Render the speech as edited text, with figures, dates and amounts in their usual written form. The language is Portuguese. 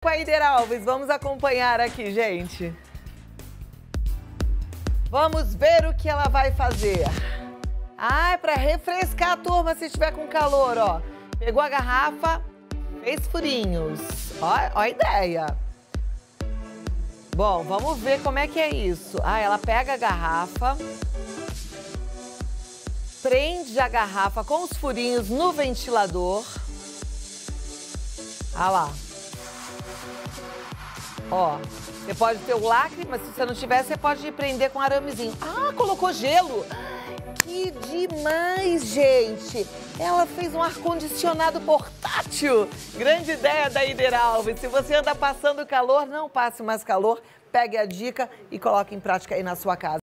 Com a Ider Alves, vamos acompanhar aqui, gente. Vamos ver o que ela vai fazer. Ah, é para refrescar a turma se estiver com calor, ó. Pegou a garrafa, fez furinhos. Ó a ideia. Bom, vamos ver como é que é isso. Ah, ela pega a garrafa, prende a garrafa com os furinhos no ventilador. Ah lá. Ó, você pode ter o lacre, mas se você não tiver, você pode prender com aramezinho. Ah, colocou gelo. Que demais, gente. Ela fez um ar-condicionado portátil. Grande ideia da Ider Alves. Se você anda passando calor, não passe mais calor. Pegue a dica e coloque em prática aí na sua casa.